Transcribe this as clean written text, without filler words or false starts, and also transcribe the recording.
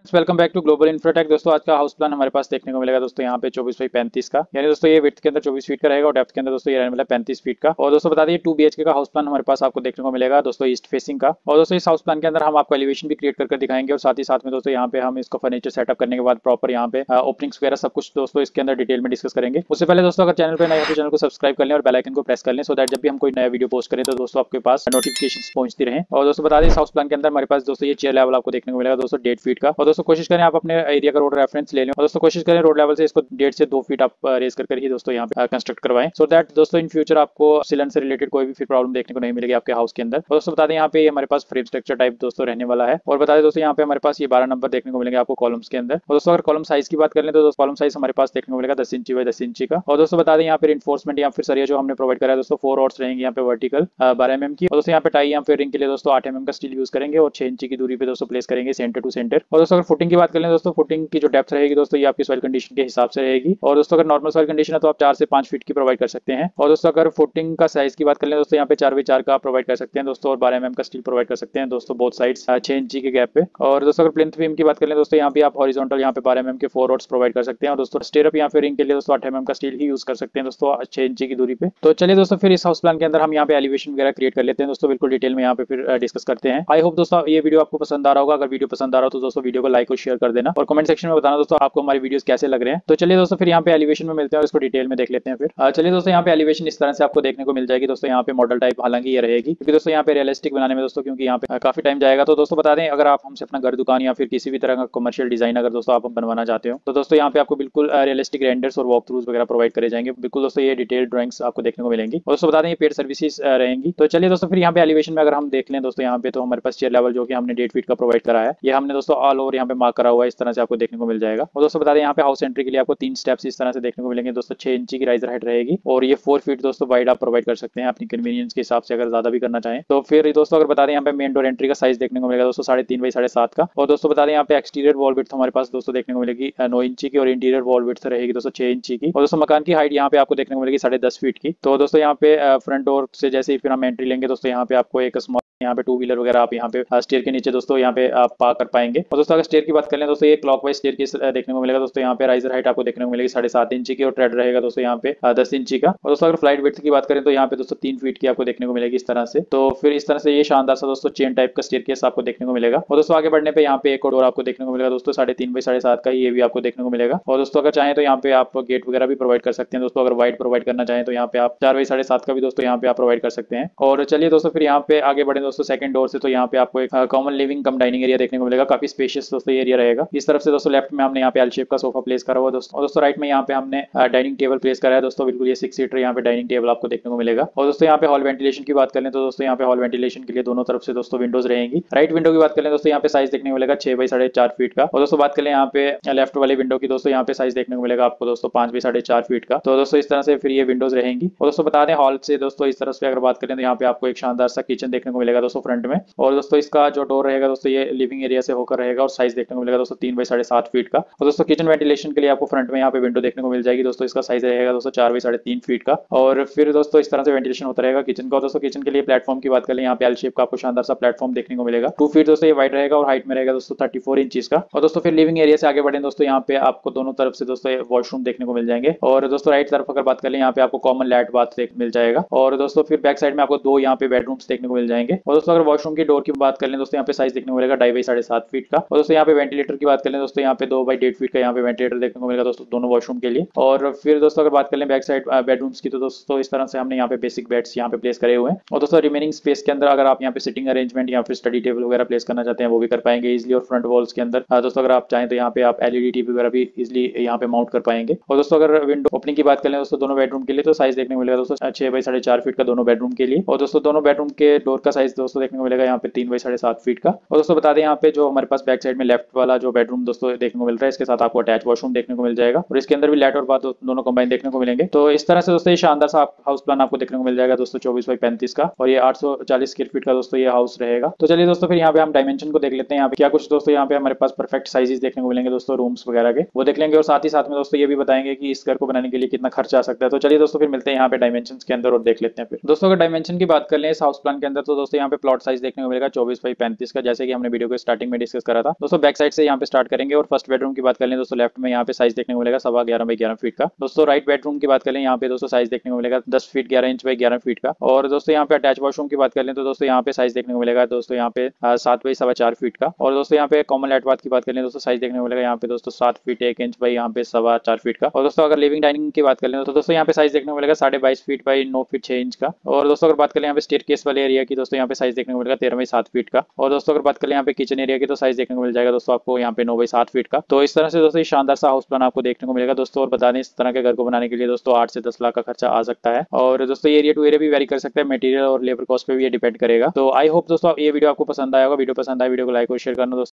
Welcome back to Global Infratech. दोस्तों आज का हाउस प्लान हमारे पास देखने को मिलेगा दोस्तों यहाँ पे 24 बाई 35 का, यानी दोस्तों ये विड्थ के अंदर 24 फीट का रहेगा और डेप्थ के अंदर दोस्तों ये रहने वाला है 35 फीट का। और दोस्तों बता दें 2 BHK का हाउस प्लान हमारे पास आपको देखने को मिलेगा दोस्तों ईस्ट फेसिंग का। और दोस्तों इस हाउस प्लान के अंदर हम आपको एलिवेशन भी क्रिएट करके दिखाएंगे और साथ ही साथ में दोस्तों यहाँ पे हम इसको फर्नीचर सेटअप करने के बाद प्रॉपर यहाँ पे ओपनिंग्स वगैरह सब कुछ दोस्तों इसके अंदर डिटेल में डिस्कस करेंगे। उससे पहले दोस्तों अगर चैनल पर नए हो तो चैनल को सब्सक्राइब कर लें और बेल आइकन को प्रेस कर लें, सो दैट जब भी हम कोई नया वीडियो पोस्ट करें तो दोस्तों आपके पास नोटिफिकेशन पहुंचती रहे। और दोस्तों बता दें इस हाउस प्लान के अंदर हमारे पास दोस्तों ये चेयर लेवल आपको देखने को मिलेगा दोस्तों 1.5 फीट का। और दोस्तों कोशिश करें आप अपने एरिया का रोड रेफरेंस ले लें और दोस्तों कोशिश करें रोड लेवल से इसको 1.5 से 2 फीट आप रेस कर ही दोस्तों यहाँ पे कंस्ट्रक्ट करवाएं, सो दैट दोस्तों इन फ्यूचर आपको सिलेंडर से रिलेटेड कोई भी फिर प्रॉब्लम देखने को नहीं मिलेगी आपके हाउस के अंदर। और दोस्तों बता दें यहाँ पे हमारे पास फ्रेम स्ट्रक्चर टाइप दोस्तों रहने वाला है। और बता दें दोस्तों यहाँ पे हमारे पास ये 12 नंबर देखने को मिलेंगे आपको कॉलम्स के अंदर। और दोस्तों अगर कॉलम साइज की बात कर लें तो कॉलम साइज हमारे पास देखने को मिलेगा 10 इंची बाई 10 इंची का। और दोस्तों बता दें यहाँ पे इन्फोर्समेंट या फिर सरिया जो हमने प्रोवाइड करा है दोस्तों 4 रॉड्स रहेंगे यहाँ पे वर्टिकल 12 mm की। और दोस्तों यहाँ पे टाई या फिर रिंग के लिए दोस्तों 8 mm का स्टील यूज करेंगे और 6 इंची की दूरी पे दोस्तों प्लेस करेंगे सेंटर टू सेंटर। और दोस्तों अगर फुटिंग की बात कर लें दोस्तों फुटिंग की जो डेप्थ रहेगी दोस्तों ये आपकी सॉइल कंडीशन के हिसाब से रहेगी। और दोस्तों अगर नॉर्मल सॉइल कंडीशन है तो आप 4 से 5 फीट की प्रोवाइड कर सकते हैं। और दोस्तों अगर फुटिंग का साइज की बात कर लें दोस्तों यहाँ पे 4x4 का प्रोवाइड कर सकते हैं दोस्तों और 12 mm का स्टील प्रोवाइड कर सकते हैं दोस्तों बोथ साइड्स 6 इंची के गैप पे। और दोस्तों अगर प्लिंथ बीम की बात कर लें दोस्तों यहाँ पे आप हॉरिजॉन्टल यहाँ पे 12 mm के 4 रॉड्स प्रोवाइड कर सकते हैं। और दोस्तों स्टेयरअप यहाँ पे रिंग के लिए दोस्तों 8 mm का स्टील ही यूज कर सकते हैं दोस्तों 6 इंची की दूरी पे। तो चलिए दोस्तों फिर इस हाउस प्लान के अंदर हम यहाँ पे एलिवेशन वगैरह क्रिएट कर लेते हैं दोस्तों बिल्कुल डिटेल में यहाँ पे फिर डिस्कस करते हैं। आई होप दोस्तों ये वीडियो आपको पसंद आ रहा होगा। अगर वीडियो पसंद आ रहा हो तो दोस्तों वीडियो को लाइक और शेयर कर देना और कमेंट सेक्शन में बताना दोस्तों आपको हमारी वीडियोस कैसे लग रहे हैं। तो चलिए दोस्तों फिर यहाँ पे एलिवेशन में मिलते हैं और इसको डिटेल में देख लेते हैं। फिर चलिए दोस्तों यहाँ पे एलिवेशन इस तरह से आपको देखने को मिल जाएगी दोस्तों यहाँ पे मॉडल टाइप हालांकि ये रहेगी क्योंकि दोस्तों यहाँ पे रियलिस्टिक बनाने में दोस्तों क्योंकि यहाँ पे काफी टाइम जाएगा। तो दोस्तों बता दें अगर आप हमसे अपना घर दुकान या फिर किसी भी तरह का कमर्शियल डिजाइन अगर दोस्तों आप बनवाना चाहते हो तो दोस्तों यहाँ पे आपको बिल्कुल रियलिस्टिक रेंडर्स और वॉक थ्रूज वगैरह प्रोवाइड करे जाएंगे। बिल्कुल दोस्तों ये डिटेल ड्राइंग्स आपको देखने को मिलेंगी। और दोस्तों बता दें ये पेड सर्विसेज रहेंगी। तो चलिए दोस्तों फिर यहाँ पे एलिवेशन में अगर हम देख लें दोस्तों यहाँ पे तो हमारे पास चेयर लेवल जो कि हमने 1.5 फीट का प्रोवाइड करा है ये हमने दोस्तों ऑल ओवर यहाँ पे मार्क करा हुआ है, इस तरह से आपको देखने को मिल जाएगा। और दोस्तों बता दें यहाँ पे हाउस एंट्री के लिए आपको 3 स्टेप्स इस तरह से देखने को मिलेंगे दोस्तों 6 इंची की राइजर हाइट रहेगी और ये 4 फीट दोस्तों वाइड आप प्रोवाइड कर सकते हैं अपनी कन्वीनियंस के हिसाब से अगर ज्यादा भी करना चाहें तो। फिर दोस्तों अगर बता दें यहाँ पे मेन डोर एंट्री का साइज देखने को मिलेगा दोस्तों 3.5 बाई 7.5 का। और दोस्तों बता दें यहाँ पे एक्सटीरियर वॉल विड्थ हमारे पास दोस्तों देखने को मिलेगी 9 इंची की और इंटीरियर वॉल विड्थ रहेगी दोस्तों 6 इंची की। और दोस्तों मकान की हाइट यहाँ पे आपको देखने को मिलेगी 10.5 फीट की। तो दोस्तों यहाँ पे फ्रंट डोर से जैसे ही फिर हम एंट्री लेंगे दोस्तों यहाँ पे आपको एक स्मॉल यहाँ पे 2 व्हीलर वगैरह आप यहाँ पे स्टेयर के नीचे दोस्तों यहाँ पे आप पार्क कर पाएंगे। और दोस्तों अगर स्टेयर की बात कर लें दोस्तों ये क्लॉकवाइज स्टेयर की देखने को मिलेगा दोस्तों यहाँ पे राइजर हाइट आपको देखने को मिलेगी 7.5 इंची की और ट्रेड रहेगा दोस्तों यहाँ पे 10 इंची का। और दोस्तों अगर फ्लाइट विड्थ की बात करें तो यहाँ पे दोस्तों 3 फीट की आपको देखने को मिलेगी इस तरह से। तो फिर इस तरह से ये शानदार सा दोस्तों चेन टाइप का स्टेयर केस आपको देखने को मिलेगा। और दोस्तों आगे बढ़ने पे यहाँ पे एक और डोर आपको देखने को मिलेगा दोस्तों 3.5 बाई 7.5 का, ये भी आपको देखने को मिलेगा। और दोस्तों अगर चाहें तो यहाँ पे आप गेट वगैरह भी प्रोवाइड कर सकते हैं दोस्तों। अगर वाइड प्रोवाइड करना चाहें तो यहाँ पे आप 4 बाई 7.5 का भी दोस्तों यहाँ पे आप प्रोवाइड कर सकते हैं। और चलिए दोस्तों फिर यहाँ पे आगे बढ़े दोस्तों सेकंड डोर से तो यहाँ पे आपको एक common living cum dining area देखने को मिलेगा। काफी स्पेशियस दोस्तों ये एरिया रहेगा। इस तरफ से दोस्तों लेफ्ट में हमने यहाँ पे एल शेप का सोफा प्लेस करा हुआ दोस्तों। और दोस्तों राइट में यहाँ पे हमने डाइनिंग टेबल प्लेस करा है दोस्तों बिल्कुल ये 6 सीटर यहाँ पे डाइनिंग टेबल आपको देखने को मिलेगा। और दोस्तों यहाँ पे हॉल वेंटिलेशन की बात करें तो दोस्तों यहाँ पे हॉल वेंटिलेशन के लिए दोनों तरफ से दोस्तों विंडोज रहेंगी। राइट विंडो की बात करें दोस्तों यहाँ पे साइज देखने को मिलेगा 6 बाई 4.5 फीट का। और दोस्तों बात करें यहाँ पे लेफ्ट वाले विंडो की दोस्तों यहाँ पे साइज देखने को मिलेगा आपको दोस्तों 5 बाई 4.5 फीट का। तो दोस्तों इस तरह से फिर ये विंडोज रहेंगी। और दोस्तों बता दें हॉल से दोस्तों इस तरफ से अगर बात करें तो यहाँ पे आपको एक शानदार सा किचन देखने को मिलेगा दोस्तों फ्रंट में। और दोस्तों इसका जो डोर रहेगा दोस्तों ये लिविंग एरिया से होकर रहेगा और साइज देखने को मिलेगा दोस्तों 3 बाई 7.5 फीट का। और दोस्तों किचन वेंटिलेशन के लिए आपको फ्रंट में यहाँ पे विंडो देखने को मिल जाएगी दोस्तों। इसका साइज रहेगा दोस्तों 4 बाई 3.5 फीट का। और फिर दोस्तों इस तरह से वेंटिलेशन होता रहेगा किचन का। दोस्तों किचन के लिए प्लेटफॉर्म की बात करें यहाँ पे एल शेप का आपको शानदार सा प्लेटफॉर्म देखने को मिलेगा। 2 फीट दोस्तों ये वाइड रहेगा और हाइट में रहेगा दोस्तों 34 इंचेस का। और दोस्तों फिर लिविंग एरिया से आगे बढ़े दोस्तों यहाँ पे आपको दोनों तरफ से दोस्तों वॉशरूम देखने को मिल जाएंगे। और दोस्तों राइट तरफ अगर बात करें यहाँ पे आपको कॉमन लैट बाथ मिल जाएगा। और दोस्तों फिर बैक साइड में आपको 2 यहाँ पे बेडरूम्स देखने को मिल जाएंगे। और दोस्तों अगर वॉशरूम की डोर की बात करें दोस्तों यहाँ पे साइज देखने को मिलेगा 2.5 बाई 7.5 फीट का। और दोस्तों यहाँ पे वेंटिलेटर की बात करें दोस्तों यहाँ पे 2 बाई 1.5 फीट का यहाँ पे वेंटिलेटर देखने को मिलेगा दोस्तों दोनों वॉशरूम के लिए। और फिर दोस्तों अगर बात करें बैक साइड बेडरूम्स की तो दोस्तों इस तरह से हमने यहाँ पे बेसिक बेड्स यहाँ पे प्लेस करे हुए हैं। और दोस्तों रिमेनिंग स्पेस के अंदर अगर आप यहाँ पे सिटिंग अरेंजमेंट या फिर स्टडी टेबल वगैरह प्लेस करना चाहते हैं वो भी कर पाएंगे इजिली। और फ्रंट वॉल्स के अंदर दोस्तों अगर आप चाहें तो यहाँ पे आप एलईडी टीवी वगैरह भी इजिली यहाँ पे माउंट कर पाएंगे। और दोस्तों अगर विंडो ओपनिंग की बात करें दोस्तों दोनों बेडरूम के लिए तो साइज देखने को मिलेगा दोस्तों 6 बाई 4.5 फीट का दोनों बेडरूम के लिए। और दोस्तों दोनों बेडरूम के डोर का साइज दोस्तों देखने को मिलेगा यहाँ पे 3 बाई 7.5 फीट का। और दोस्तों बता दें यहाँ पे जो हमारे पास बैक साइड में लेफ्ट वाला जो बेडरूम दोस्तों देखने को मिल रहा है इसके साथ आपको अटैच वॉशरूम देखने को मिल जाएगा और इसके अंदर भी लैट और बाथ दोनों कंबाइन देखने को मिलेंगे। तो इस तरह से दोस्तों ये शानदार सा हाउस प्लान आपको देखने को मिल जाएगा दोस्तों 24 बाई 35 का। और ये 840 स्क्वायर फीट का दोस्तों ये हाउस रहेगा। तो चलिए दोस्तों फिर यहाँ पे हम डायमेंशन को देख लेते हैं यहाँ पे क्या कुछ दोस्तों यहाँ पे हमारे पास परफेक्ट साइजेस देखने को मिलेंगे दोस्तों रूम्स वगैरह के वो देख लेंगे। और साथ ही साथ में दोस्तों ये भी बताएंगे कि इस घर को बनाने के लिए कितना खर्चा आ सकता है। तो चलिए दोस्तों फिर मिलते हैं यहाँ पे डायमेंशन के अंदर और देख लेते हैं। फिर दोस्तों अगर डायमेंशन की बात कर लें इस हाउस प्लान के अंदर तो दोस्तों यहाँ यहाँ पे प्लॉट साइज देखने को मिलेगा 24x35 का, जैसे कि हमने वीडियो को स्टार्टिंग में डिस्कस करा था दोस्तों। बैक साइड से यहाँ पे स्टार्ट करेंगे और फर्स्ट बेडरूम की बात कर लें दोस्तों, लेफ्ट में यहाँ पे साइज देखने को मिलेगा 11.25x11 फीट का। दोस्तों राइट बेडरूम की बात करें यहाँ पे दोस्तों साइज देखने को मिलेगा 10 फीट 11 इंच बाई 11 फीट का। और दोस्तों यहाँ पे अटैच वॉशरूम की बात कर लें तो दोस्तों यहाँ पे साइज देखने को मिलेगा दोस्तों यहाँ पे 7x4 फीट का। और दोस्तों यहाँ पे कॉमन लैट बाथ की बात कर लें दोस्तों, साइज देखने को मिलेगा यहाँ पे दोस्तों 7 फीट 1 इंच बाई यहाँ पे 4.25 फीट का। और दोस्तों अगर लिविंग डाइनिंग की बात कर लें तो दोस्तों यहाँ पे साइज देखने को मिलेगा 22.5 फीट बाई 9 फीट 6 इंच का। और दोस्तों अगर बात करें यहाँ पे स्टेयर केस वाले एरिया की दोस्तों यहाँ पे साइज देखने को मिलेगा 13x7 फीट का। और दोस्तों अगर बात करें यहाँ पे किचन एरिया की तो साइज देखने को मिल जाएगा दोस्तों आपको यहाँ पे 9x7 फीट का। तो इस तरह से दोस्तों शानदार सा हाउस प्लान आपको देखने को मिलेगा दोस्तों। और बता दें इस तरह के घर को बनाने के लिए दोस्तों 8 से 10 लाख का खर्चा आ सकता है। और दोस्तों एरिया टू एरिया भी वेरी कर सकता है, मटेरियल और लेबर कॉस्ट पे भी ये डिपेंड करेगा। तो आई होप दोस्तों ये वीडियो आपको पसंद आया होगा। वीडियो पसंद आए वीडियो को लाइक और शेयर करना दोस्तों।